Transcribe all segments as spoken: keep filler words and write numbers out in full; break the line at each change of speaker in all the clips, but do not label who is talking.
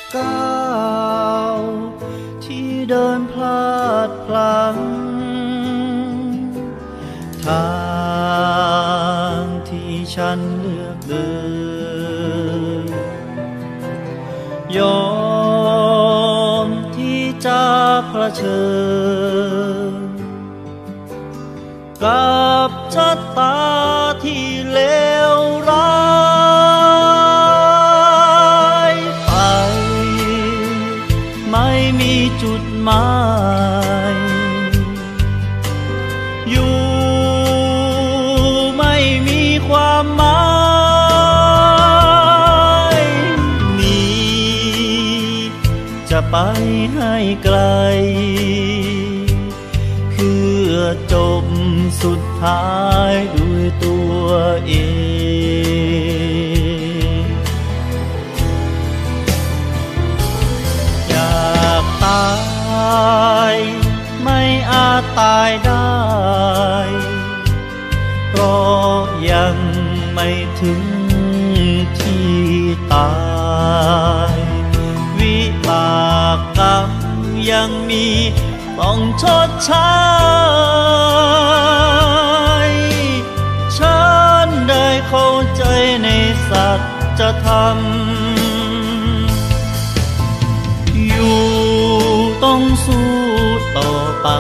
ก้าวที่เดินพลาดพลั้งทางที่ฉันเลือกเดินยอมที่จะเผชิญกับชะตาที่เลวร้ายไปไม่มีจุดหมายอยู่ไม่มีความหมายมีจะไปให้ไกลเพื่อจบสุดท้ายด้วยตัวเองอยากตายไม่อาจตายได้เพราะยังไม่ถึงที่ตายวิบากกรรมยังมีต้องชดใช้ฉันได้เข้าใจในสัจธรรมอยู่ต้องสู้ต่อไป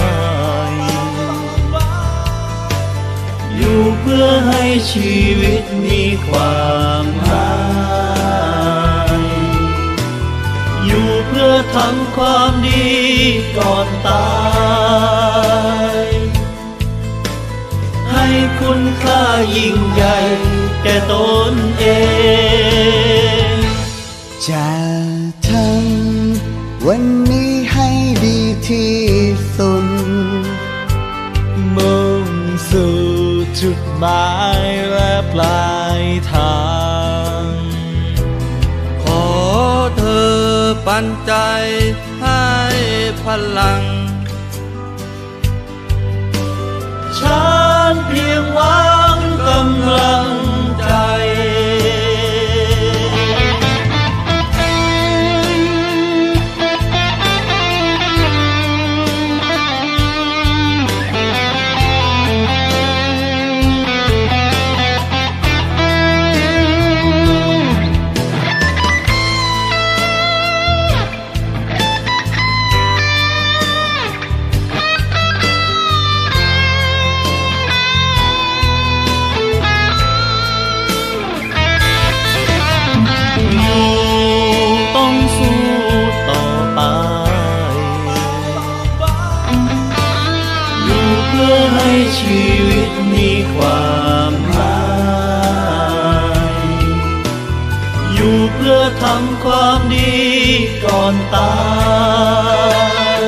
อยู่เพื่อให้ชีวิตมีความหมายอยู่เพื่อทำความดีก่อนตายให้คุณค่ายิ่งใหญ่แก่ตนเอง
จะทำวันนี้ให้ดีที่สุด
มุ่งสู่จุดหมายและปลายทาง
ขอเธอปันใจให้พลัง
ฉันเพียงหวังกำลังใจให้ชีวิตมีความหมายอยู่เพื่อทำความดีก่อนตาย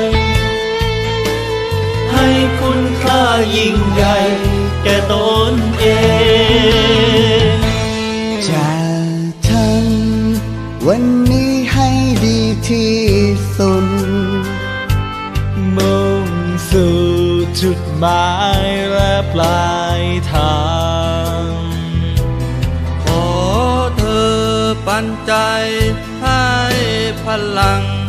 ให้คุณค่ายิ่งใหญ่แก่ตนเอง
จะทำวันนี้ให้ดีที่สุด
มุ่งสู่จุดหมายและปลายทาง
ขอเธอปันใจให้พลัง